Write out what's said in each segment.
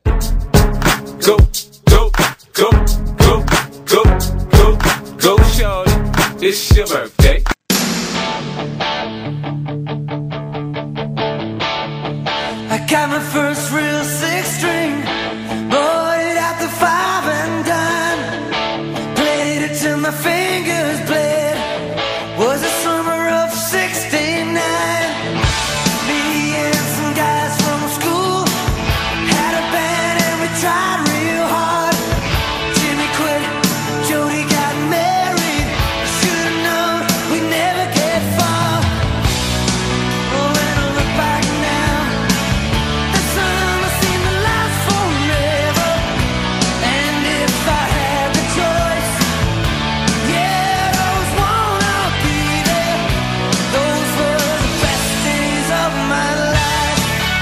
Go, go, go, go, go, go, go, shorty, it's your birthday. I got my first real six string, bought it at the five and dime, played it till my fingers bled. Was the summer of '69. Me and some guys from school had a band and we tried real hard. Jimmy quit, Jody got married. Should've known we'd never get far. Oh, when I look back now, the summer seemed to last forever. And if I had the choice, yeah, I'd always wanna be there. Those were the best days of my life.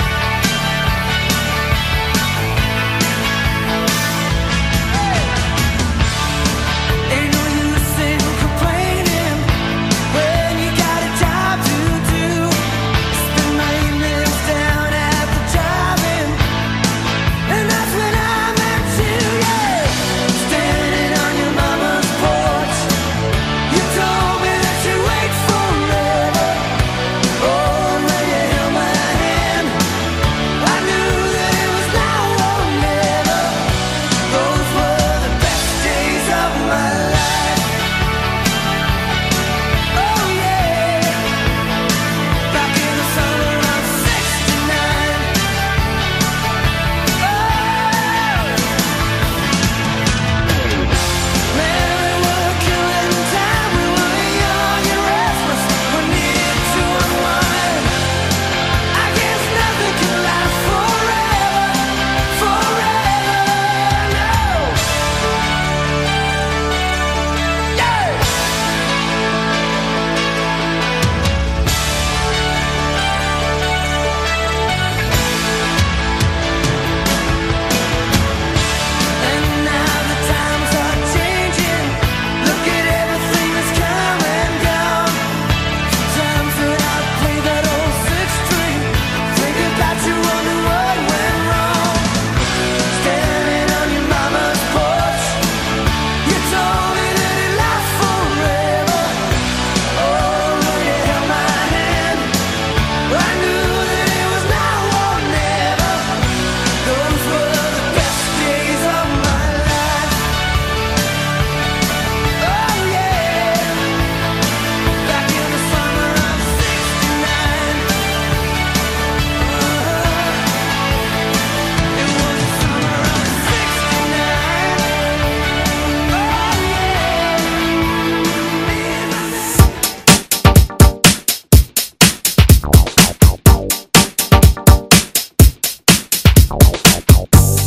Ain't no use in complaining when you got a job to do. Spend my evenings down at the drive-in, and that's when I met you, yeah. Standing on your mama's porch, you told me that you'd wait forever. Oh, when you held my hand, I knew that it was now or never. Those were the best days of my life. Oh yeah, back in the summer of '69. Man, we were killing time. We were young and restless. We needed to unwind. I guess nothing can last forever, forever, no. Yeah. And now the times are changing. Look at everything that's come and gone. Sometimes when I play that old six string, think about you, wonder what went wrong. Standing on your mama's porch, you told me that it lasts forever. Oh, when you held my hand, I knew that it was now or never. Those were the best days of my life. Oh yeah, back in the summer of '69. It was the summer of '69. Oh yeah.